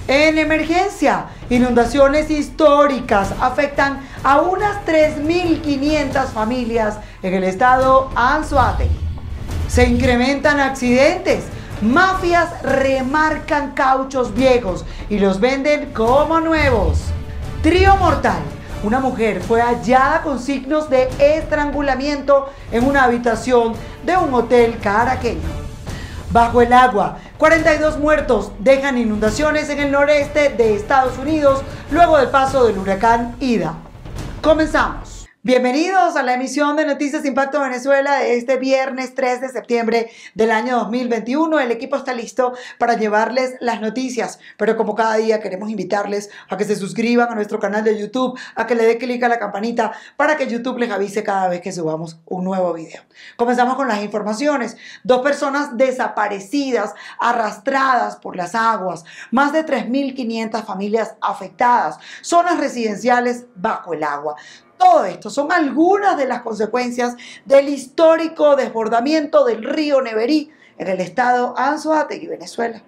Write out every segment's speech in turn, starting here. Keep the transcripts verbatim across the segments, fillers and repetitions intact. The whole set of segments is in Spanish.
En emergencia, inundaciones históricas afectan a unas tres mil quinientas familias en el estado Anzoátegui. Se incrementan accidentes, mafias remarcan cauchos viejos y los venden como nuevos. Trío mortal. Una mujer fue hallada con signos de estrangulamiento en una habitación de un hotel caraqueño. Bajo el agua, cuarenta y dos muertos dejan inundaciones en el noreste de Estados Unidos luego del paso del huracán Ida. Comenzamos. Bienvenidos a la emisión de Noticias Impacto Venezuela de este viernes tres de septiembre del año dos mil veintiuno. El equipo está listo para llevarles las noticias, pero como cada día queremos invitarles a que se suscriban a nuestro canal de YouTube, a que le dé clic a la campanita para que YouTube les avise cada vez que subamos un nuevo video. Comenzamos con las informaciones. Dos personas desaparecidas, arrastradas por las aguas, más de tres mil quinientas familias afectadas, zonas residenciales bajo el agua. Todo esto son algunas de las consecuencias del histórico desbordamiento del río Neverí en el estado Anzoátegui, Venezuela.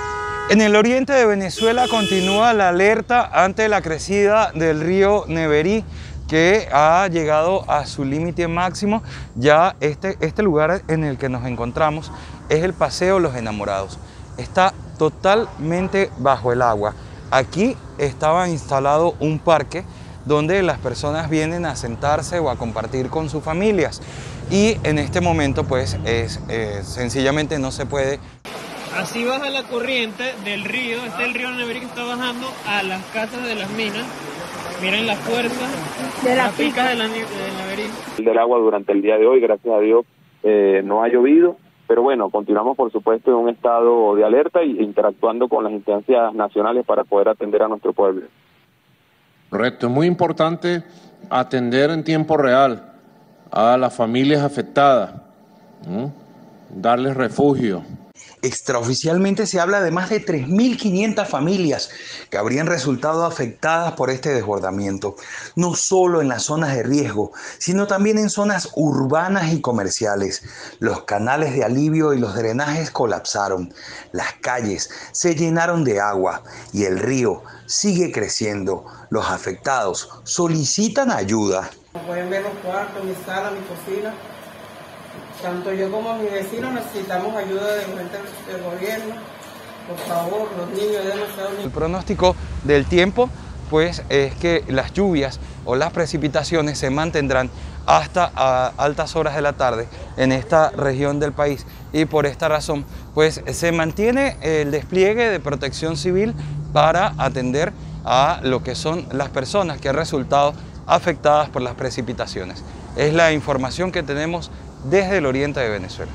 En el oriente de Venezuela continúa la alerta ante la crecida del río Neverí, que ha llegado a su límite máximo. Ya este, este lugar en el que nos encontramos es el Paseo Los Enamorados. Está totalmente bajo el agua. Aquí estaba instalado un parque donde las personas vienen a sentarse o a compartir con sus familias, y en este momento pues es eh, sencillamente no se puede. Así baja la corriente del río. Este es el río Neverí que está bajando a las casas de las minas. Miren la fuerza de las picas de la, del Neverí. Del agua durante el día de hoy, gracias a Dios, eh, no ha llovido, pero bueno, continuamos por supuesto en un estado de alerta e interactuando con las instancias nacionales para poder atender a nuestro pueblo. Correcto, es muy importante atender en tiempo real a las familias afectadas, ¿no? Darles refugio. Extraoficialmente se habla de más de tres mil quinientas familias que habrían resultado afectadas por este desbordamiento, no solo en las zonas de riesgo, sino también en zonas urbanas y comerciales. Los canales de alivio y los drenajes colapsaron, las calles se llenaron de agua y el río sigue creciendo. Los afectados solicitan ayuda. Pueden ver los cuartos, mi sala, mi cocina. Tanto yo como mi vecino necesitamos ayuda de gente del gobierno. Por favor, los niños, demasiado niños. El pronóstico del tiempo pues es que las lluvias o las precipitaciones se mantendrán hasta a altas horas de la tarde en esta región del país, y por esta razón pues se mantiene el despliegue de protección civil para atender a lo que son las personas que han resultado afectadas por las precipitaciones. Es la información que tenemos desde el oriente de Venezuela.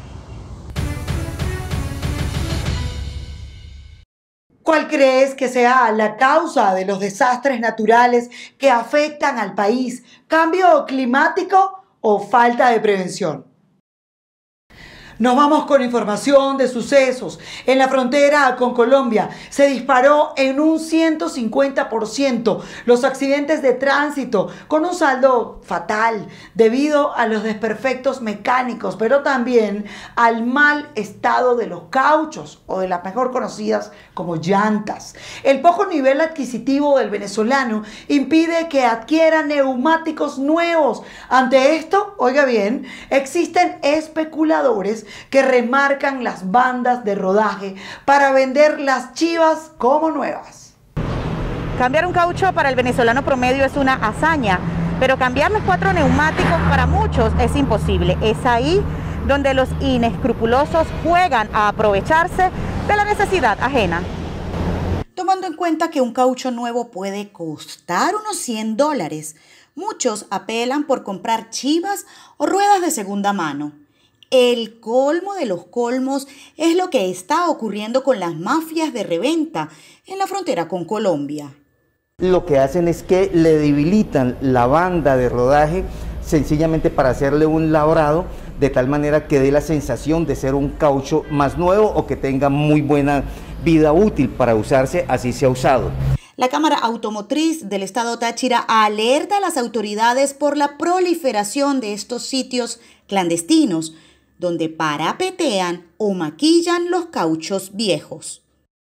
¿Cuál crees que sea la causa de los desastres naturales que afectan al país? ¿Cambio climático o falta de prevención? Nos vamos con información de sucesos. En la frontera con Colombia se disparó en un ciento cincuenta por ciento los accidentes de tránsito, con un saldo fatal debido a los desperfectos mecánicos, pero también al mal estado de los cauchos, o de las mejor conocidas como llantas. El poco nivel adquisitivo del venezolano impide que adquiera neumáticos nuevos. Ante esto, oiga bien, existen especuladores que remarcan las bandas de rodaje para vender las chivas como nuevas. Cambiar un caucho para el venezolano promedio es una hazaña, pero cambiar los cuatro neumáticos para muchos es imposible. Es ahí donde los inescrupulosos juegan a aprovecharse de la necesidad ajena. Tomando en cuenta que un caucho nuevo puede costar unos cien dólares, muchos apelan por comprar chivas o ruedas de segunda mano. El colmo de los colmos es lo que está ocurriendo con las mafias de reventa en la frontera con Colombia. Lo que hacen es que le debilitan la banda de rodaje sencillamente para hacerle un labrado de tal manera que dé la sensación de ser un caucho más nuevo o que tenga muy buena vida útil para usarse, así sea usado. La Cámara Automotriz del Estado Táchira alerta a las autoridades por la proliferación de estos sitios clandestinos donde parapetean o maquillan los cauchos viejos.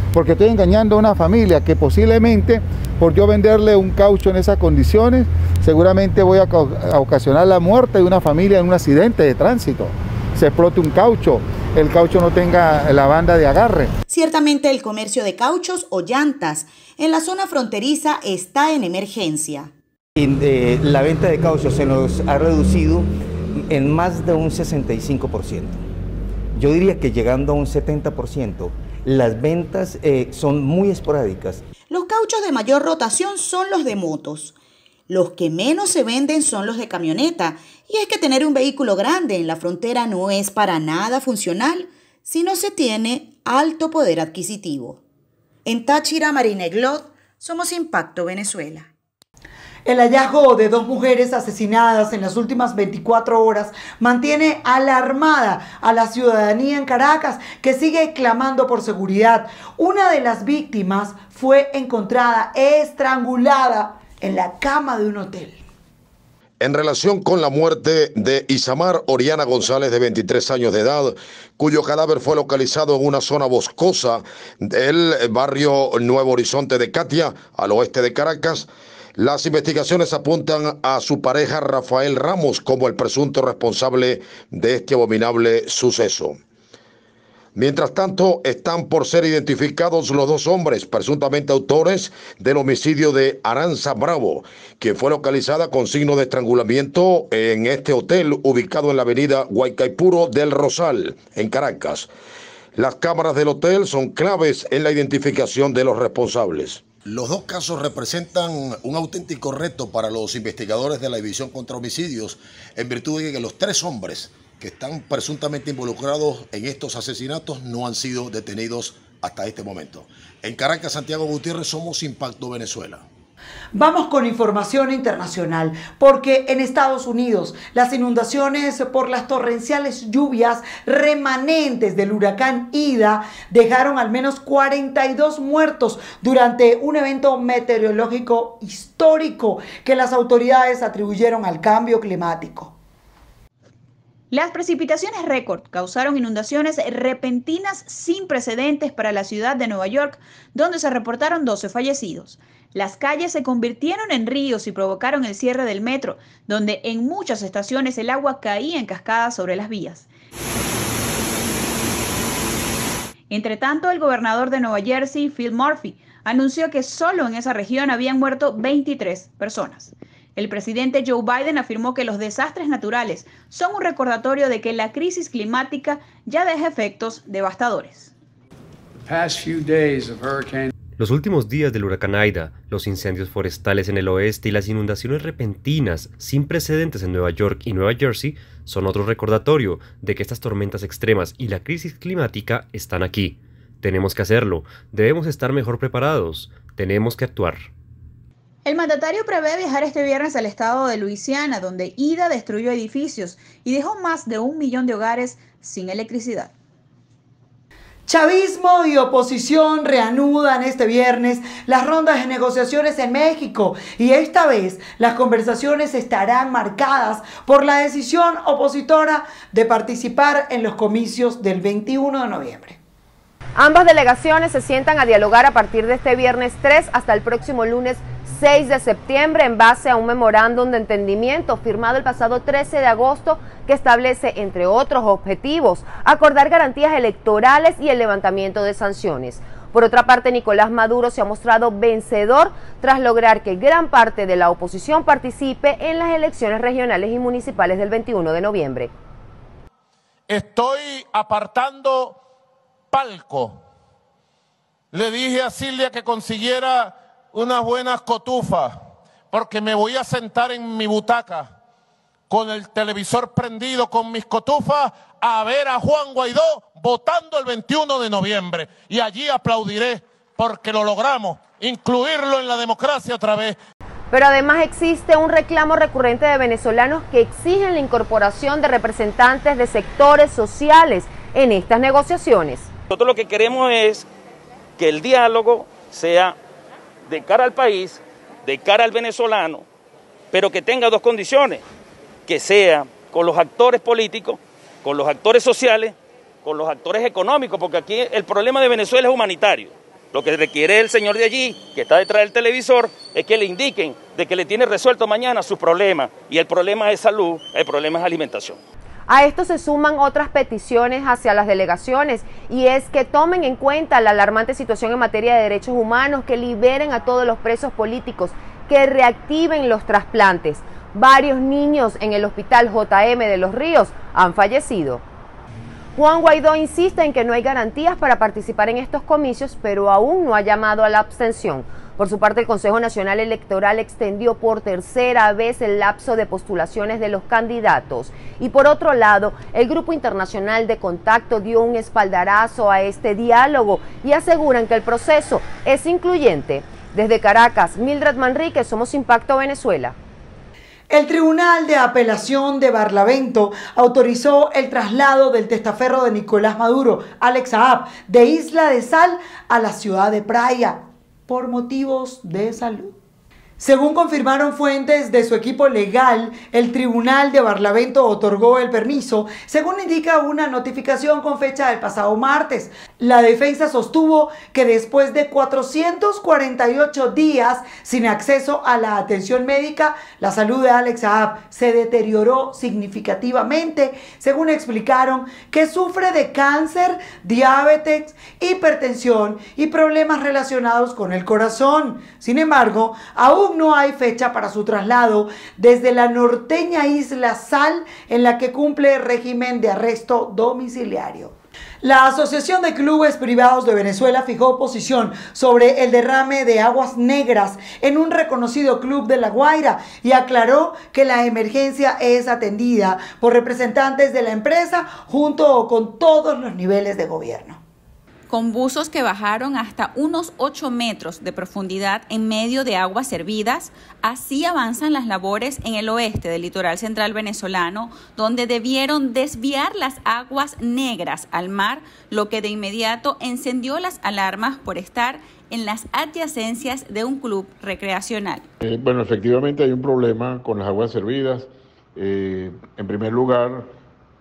porque estoy engañando a una familia que posiblemente por yo venderle un caucho en esas condiciones, seguramente voy a, a ocasionar la muerte de una familia en un accidente de tránsito. Se explote un caucho, el caucho no tenga la banda de agarre. Ciertamente el comercio de cauchos o llantas en la zona fronteriza está en emergencia. En, eh, la venta de cauchos se nos ha reducido en más de un sesenta y cinco por ciento. Yo diría que llegando a un setenta por ciento. Las ventas eh, son muy esporádicas. Los cauchos de mayor rotación son los de motos. Los que menos se venden son los de camioneta. Y es que tener un vehículo grande en la frontera no es para nada funcional si no se tiene alto poder adquisitivo. En Táchira, Marina Glot, somos Impacto Venezuela. El hallazgo de dos mujeres asesinadas en las últimas veinticuatro horas mantiene alarmada a la ciudadanía en Caracas, que sigue clamando por seguridad. Una de las víctimas fue encontrada estrangulada en la cama de un hotel. En relación con la muerte de Isamar Oriana González, de veintitrés años de edad, cuyo cadáver fue localizado en una zona boscosa del barrio Nuevo Horizonte de Catia, al oeste de Caracas, las investigaciones apuntan a su pareja Rafael Ramos como el presunto responsable de este abominable suceso. Mientras tanto, están por ser identificados los dos hombres presuntamente autores del homicidio de Aranza Bravo, quien fue localizada con signo de estrangulamiento en este hotel ubicado en la avenida Guaycaipuro del Rosal, en Caracas. Las cámaras del hotel son claves en la identificación de los responsables. Los dos casos representan un auténtico reto para los investigadores de la División contra Homicidios, en virtud de que los tres hombres que están presuntamente involucrados en estos asesinatos no han sido detenidos hasta este momento. En Caracas, Santiago Gutiérrez, somos Impacto Venezuela. Vamos con información internacional, porque en Estados Unidos las inundaciones por las torrenciales lluvias remanentes del huracán Ida dejaron al menos cuarenta y dos muertos durante un evento meteorológico histórico que las autoridades atribuyeron al cambio climático. Las precipitaciones récord causaron inundaciones repentinas sin precedentes para la ciudad de Nueva York, donde se reportaron doce fallecidos. Las calles se convirtieron en ríos y provocaron el cierre del metro, donde en muchas estaciones el agua caía en cascadas sobre las vías. Entre tanto, el gobernador de Nueva Jersey, Phil Murphy, anunció que solo en esa región habían muerto veintitrés personas. El presidente Joe Biden afirmó que los desastres naturales son un recordatorio de que la crisis climática ya deja efectos devastadores. Los últimos días del huracán Ida, los incendios forestales en el oeste y las inundaciones repentinas sin precedentes en Nueva York y Nueva Jersey son otro recordatorio de que estas tormentas extremas y la crisis climática están aquí. Tenemos que hacerlo, debemos estar mejor preparados, tenemos que actuar. El mandatario prevé viajar este viernes al estado de Luisiana, donde Ida destruyó edificios y dejó más de un millón de hogares sin electricidad. Chavismo y oposición reanudan este viernes las rondas de negociaciones en México, y esta vez las conversaciones estarán marcadas por la decisión opositora de participar en los comicios del veintiuno de noviembre. Ambas delegaciones se sientan a dialogar a partir de este viernes tres hasta el próximo lunes seis de septiembre en base a un memorándum de entendimiento firmado el pasado trece de agosto que establece, entre otros objetivos, acordar garantías electorales y el levantamiento de sanciones. Por otra parte, Nicolás Maduro se ha mostrado vencedor tras lograr que gran parte de la oposición participe en las elecciones regionales y municipales del veintiuno de noviembre. Estoy apartando palco. Le dije a Silvia que consiguiera unas buenas cotufas, porque me voy a sentar en mi butaca con el televisor prendido, con mis cotufas, a ver a Juan Guaidó votando el veintiuno de noviembre. Y allí aplaudiré, porque lo logramos, incluirlo en la democracia otra vez. Pero además existe un reclamo recurrente de venezolanos que exigen la incorporación de representantes de sectores sociales en estas negociaciones. Nosotros lo que queremos es que el diálogo sea de cara al país, de cara al venezolano, pero que tenga dos condiciones, que sea con los actores políticos, con los actores sociales, con los actores económicos, porque aquí el problema de Venezuela es humanitario. Lo que requiere el señor de allí, que está detrás del televisor, es que le indiquen de que le tiene resuelto mañana sus problemas. Y el problema es salud, el problema es alimentación. A esto se suman otras peticiones hacia las delegaciones y es que tomen en cuenta la alarmante situación en materia de derechos humanos, que liberen a todos los presos políticos, que reactiven los trasplantes. Varios niños en el hospital J M de Los Ríos han fallecido. Juan Guaidó insiste en que no hay garantías para participar en estos comicios, pero aún no ha llamado a la abstención. Por su parte, el Consejo Nacional Electoral extendió por tercera vez el lapso de postulaciones de los candidatos. Y por otro lado, el Grupo Internacional de Contacto dio un espaldarazo a este diálogo y aseguran que el proceso es incluyente. Desde Caracas, Mildred Manríquez, Somos Impacto Venezuela. El Tribunal de Apelación de Barlavento autorizó el traslado del testaferro de Nicolás Maduro, Alex Saab, de Isla de Sal a la ciudad de Praia, por motivos de salud. Según confirmaron fuentes de su equipo legal, el Tribunal de Barlavento otorgó el permiso, según indica una notificación con fecha del pasado martes. La defensa sostuvo que después de cuatrocientos cuarenta y ocho días sin acceso a la atención médica, la salud de Alex Saab se deterioró significativamente, según explicaron que sufre de cáncer, diabetes, hipertensión y problemas relacionados con el corazón. Sin embargo, aún no hay fecha para su traslado desde la norteña Isla Sal, en la que cumple régimen de arresto domiciliario. La Asociación de Clubes Privados de Venezuela fijó posición sobre el derrame de aguas negras en un reconocido club de La Guaira y aclaró que la emergencia es atendida por representantes de la empresa junto con todos los niveles de gobierno. Con buzos que bajaron hasta unos ocho metros de profundidad en medio de aguas servidas, así avanzan las labores en el oeste del litoral central venezolano, donde debieron desviar las aguas negras al mar, lo que de inmediato encendió las alarmas por estar en las adyacencias de un club recreacional. Eh, bueno, efectivamente hay un problema con las aguas servidas. Eh, en primer lugar,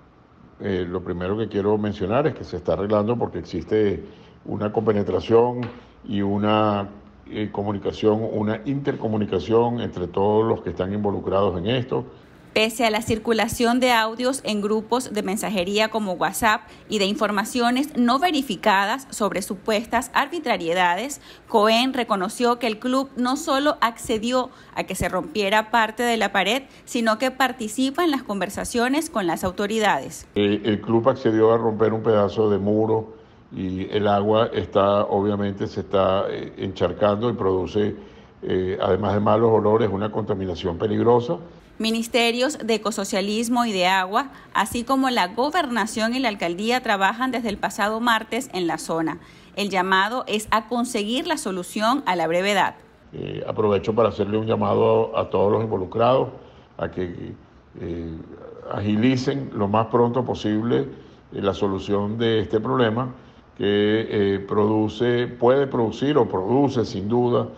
Eh, lo primero que quiero mencionar es que se está arreglando porque existe una compenetración y una eh, comunicación, una intercomunicación entre todos los que están involucrados en esto. Pese a la circulación de audios en grupos de mensajería como WhatsApp y de informaciones no verificadas sobre supuestas arbitrariedades, Cohen reconoció que el club no solo accedió a que se rompiera parte de la pared, sino que participa en las conversaciones con las autoridades. Eh, el club accedió a romper un pedazo de muro y el agua está, obviamente, se está eh, encharcando y produce, eh, además de malos olores, una contaminación peligrosa. Ministerios de Ecosocialismo y de Agua, así como la Gobernación y la Alcaldía trabajan desde el pasado martes en la zona. El llamado es a conseguir la solución a la brevedad. Eh, aprovecho para hacerle un llamado a, a todos los involucrados a que eh, agilicen lo más pronto posible eh, la solución de este problema que eh, produce, puede producir o produce sin duda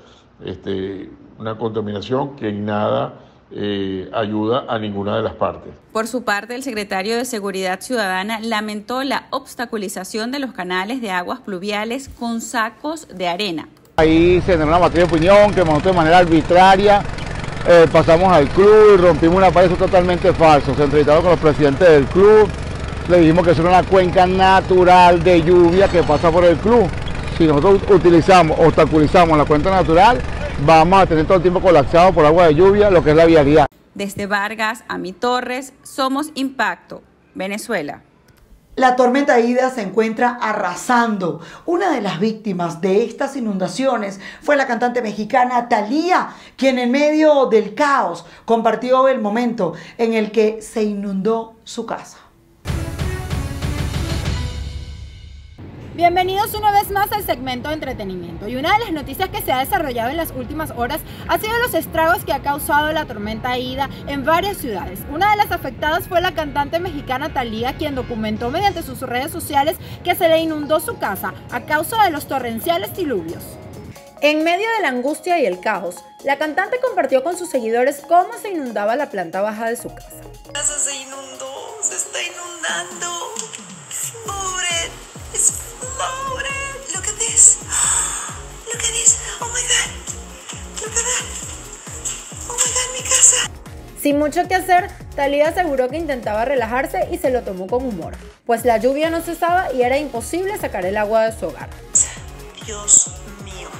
este, una contaminación que en nada Eh, ayuda a ninguna de las partes. Por su parte, el secretario de Seguridad Ciudadana lamentó la obstaculización de los canales de aguas pluviales con sacos de arena. Ahí se generó una materia de opinión que montó de manera arbitraria, eh, pasamos al club y rompimos una pared. Eso es totalmente falso. Se entrevistaron con los presidentes del club, le dijimos que es una cuenca natural de lluvia que pasa por el club. Si nosotros utilizamos, obstaculizamos la cuenca natural, vamos a tener todo el tiempo colapsado por agua de lluvia, lo que es la vialidad. Desde Vargas a Mi Torres, Somos Impacto, Venezuela. La tormenta Ida se encuentra arrasando. Una de las víctimas de estas inundaciones fue la cantante mexicana Thalía, quien en medio del caos compartió el momento en el que se inundó su casa. Bienvenidos una vez más al segmento de entretenimiento, y una de las noticias que se ha desarrollado en las últimas horas ha sido los estragos que ha causado la tormenta Ida en varias ciudades. Una de las afectadas fue la cantante mexicana Thalía, quien documentó mediante sus redes sociales que se le inundó su casa a causa de los torrenciales diluvios. En medio de la angustia y el caos, la cantante compartió con sus seguidores cómo se inundaba la planta baja de su casa. La casa se inundó, se está inundando. Pobre. It's loaded. Look at this. Sin mucho que hacer, Thalía aseguró que intentaba relajarse y se lo tomó con humor, pues la lluvia no cesaba y era imposible sacar el agua de su hogar. Dios mío.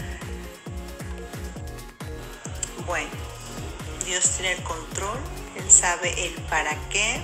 Bueno, Dios tiene el control, Él sabe el para qué.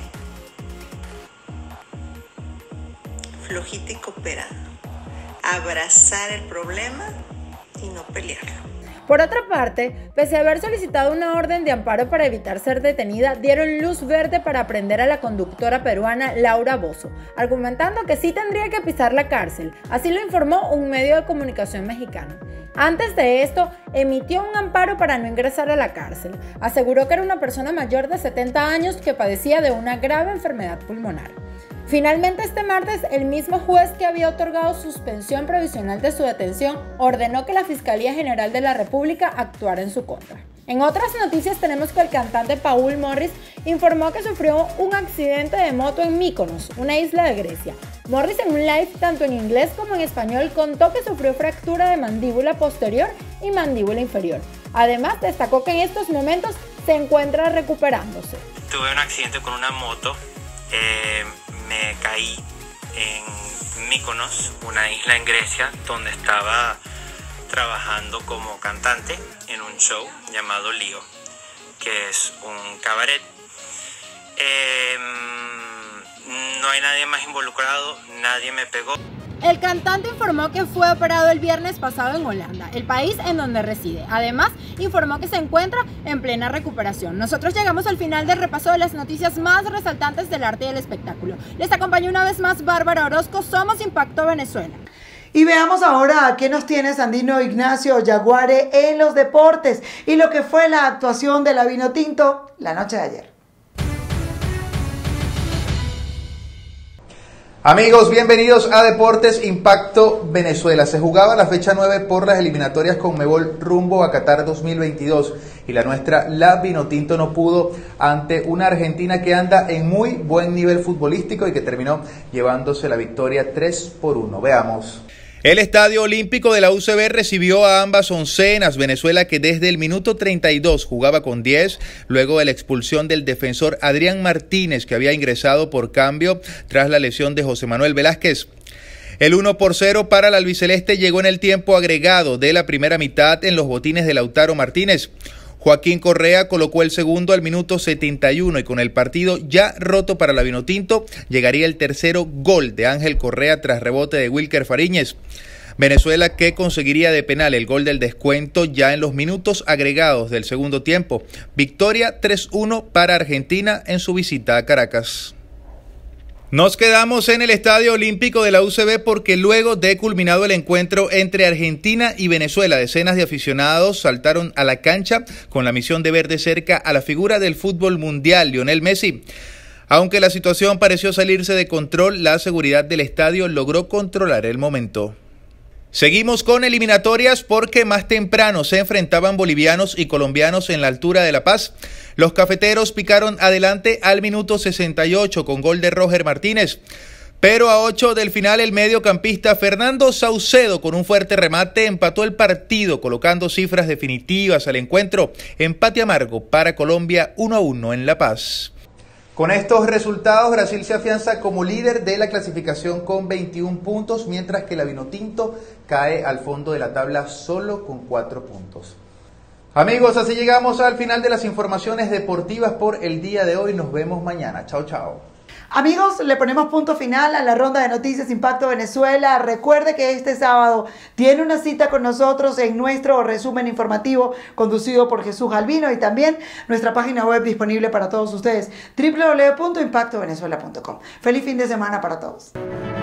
Flojita y cooperando. Abrazar el problema y no pelearlo. Por otra parte, pese a haber solicitado una orden de amparo para evitar ser detenida, dieron luz verde para aprehender a la conductora peruana Laura Bozzo, argumentando que sí tendría que pisar la cárcel, así lo informó un medio de comunicación mexicano. Antes de esto, emitió un amparo para no ingresar a la cárcel. Aseguró que era una persona mayor de setenta años que padecía de una grave enfermedad pulmonar. Finalmente, este martes, el mismo juez que había otorgado suspensión provisional de su detención ordenó que la Fiscalía General de la República actuara en su contra. En otras noticias tenemos que el cantante Paul Morris informó que sufrió un accidente de moto en Mykonos, una isla de Grecia. Morris en un live tanto en inglés como en español contó que sufrió fractura de mandíbula posterior y mandíbula inferior. Además, destacó que en estos momentos se encuentra recuperándose. Tuve un accidente con una moto. Eh, me caí en Mykonos, una isla en Grecia, donde estaba trabajando como cantante en un show llamado Lío, que es un cabaret. Eh, no hay nadie más involucrado, nadie me pegó. El cantante informó que fue operado el viernes pasado en Holanda, el país en donde reside. Además, informó que se encuentra en plena recuperación. Nosotros llegamos al final del repaso de las noticias más resaltantes del arte y del espectáculo. Les acompañó una vez más Bárbara Orozco. Somos Impacto Venezuela. Y veamos ahora qué nos tiene Sandino Ignacio Yaguare en los deportes y lo que fue la actuación de la Vinotinto la noche de ayer. Amigos, bienvenidos a Deportes Impacto Venezuela. Se jugaba la fecha nueve por las eliminatorias Conmebol rumbo a Qatar dos mil veintidós y la nuestra, la Vinotinto, no pudo ante una Argentina que anda en muy buen nivel futbolístico y que terminó llevándose la victoria tres por uno. Veamos. El Estadio Olímpico de la U C B recibió a ambas oncenas. Venezuela, que desde el minuto treinta y dos jugaba con diez, luego de la expulsión del defensor Adrián Martínez, que había ingresado por cambio tras la lesión de José Manuel Velázquez. El uno por cero para la albiceleste llegó en el tiempo agregado de la primera mitad en los botines de Lautaro Martínez. Joaquín Correa colocó el segundo al minuto setenta y uno y con el partido ya roto para la Vinotinto, llegaría el tercero gol de Ángel Correa tras rebote de Wilker Fariñez. Venezuela, que conseguiría de penal el gol del descuento ya en los minutos agregados del segundo tiempo. Victoria tres uno para Argentina en su visita a Caracas. Nos quedamos en el Estadio Olímpico de la U C B porque luego de culminado el encuentro entre Argentina y Venezuela, decenas de aficionados saltaron a la cancha con la misión de ver de cerca a la figura del fútbol mundial, Lionel Messi. Aunque la situación pareció salirse de control, la seguridad del estadio logró controlar el momento. Seguimos con eliminatorias porque más temprano se enfrentaban bolivianos y colombianos en la altura de La Paz. Los cafeteros picaron adelante al minuto sesenta y ocho con gol de Roger Martínez. Pero a ocho del final el mediocampista Fernando Saucedo con un fuerte remate empató el partido, colocando cifras definitivas al encuentro. Empate amargo para Colombia uno a uno en La Paz. Con estos resultados, Brasil se afianza como líder de la clasificación con veintiún puntos, mientras que la Vinotinto cae al fondo de la tabla solo con cuatro puntos. Amigos, así llegamos al final de las informaciones deportivas por el día de hoy. Nos vemos mañana. Chao, chao. Amigos, le ponemos punto final a la ronda de noticias Impacto Venezuela. Recuerde que este sábado tiene una cita con nosotros en nuestro resumen informativo conducido por Jesús Albino y también nuestra página web disponible para todos ustedes, doble u doble u doble u punto impacto venezuela punto com. Feliz fin de semana para todos.